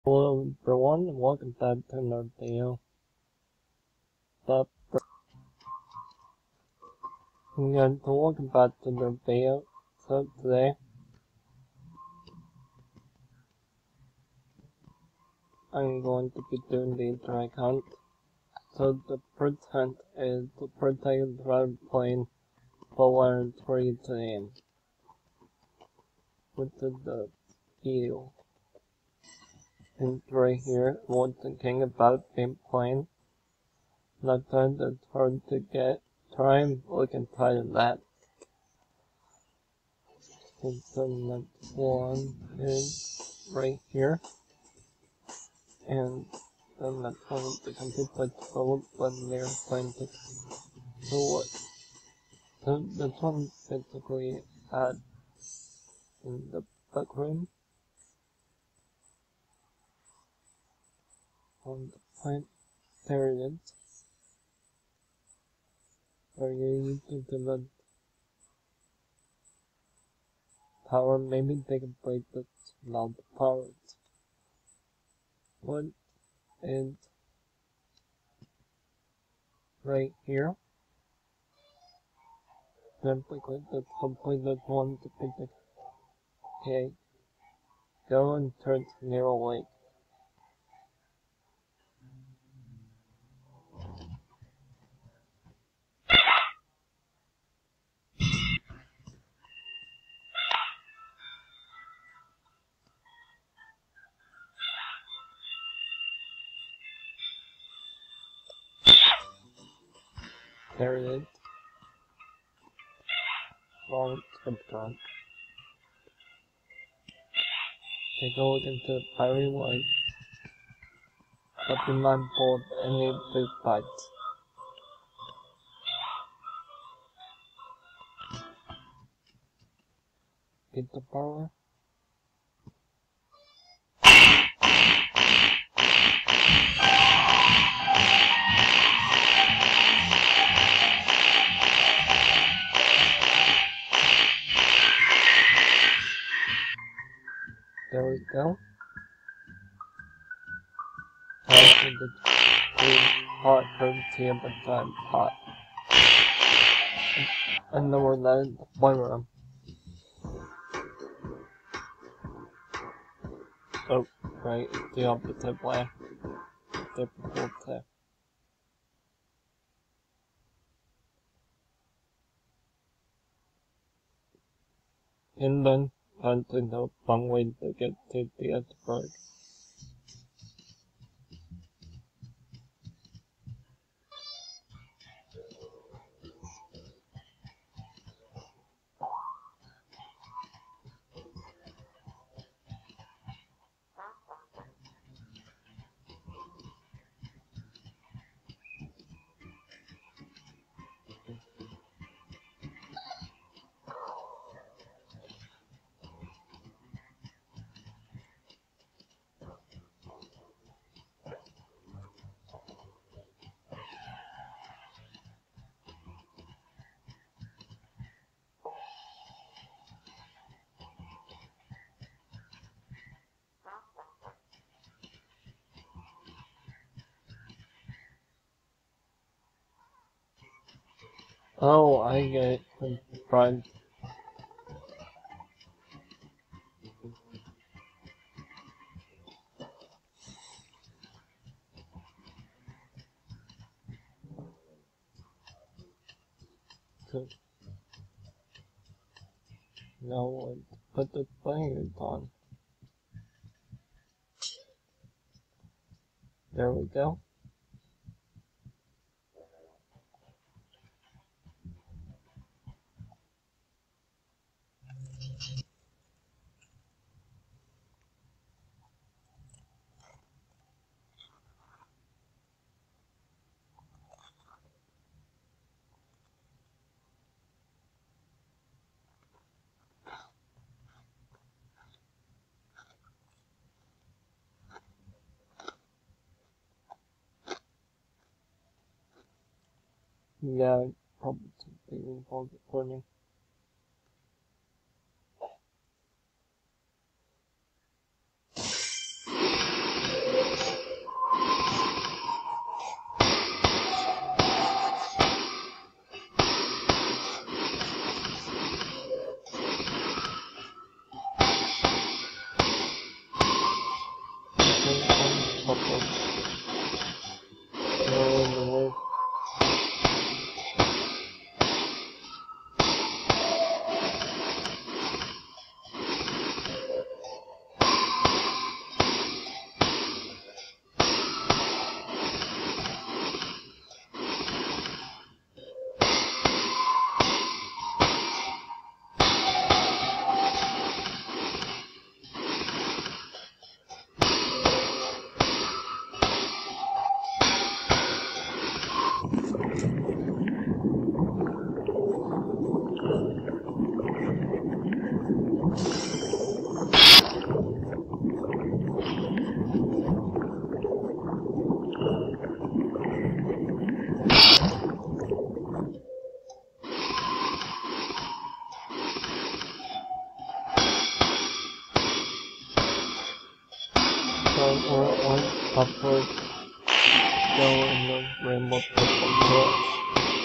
Hello everyone, welcome back to another video. Welcome back to another video. So today, I'm going to be doing the interact hunt. So the first hunt is to protect the driver plane for 3 today, which is the video. And right here, one thing about being plane. Not that it's hard to get. We can try that. And so the next one is right here. And then that's one of the complete developed when they're playing to what. So this one basically at in the back room on the plant. There it is. Where you use the power, maybe they can break this loud power. One is right here. Then click the complete this one to pick the okay. Go and turn to Narrow Lake. There it is. Wrong script. Take a look into the fiery light, but be mindful of any big bites. Get the power. There we go. Time for the hot currency of the time hot. And then we're letting the boiler room. Oh, right, it's the opposite way. Difficult to. And then, time to know one way to get to the iceberg. Oh, I get it. I'm surprised. So, now let's put the fingers on. There we go. Yeah, probably something involved recording. Only one purple. No in the way. One upward go in the rainbow purple color.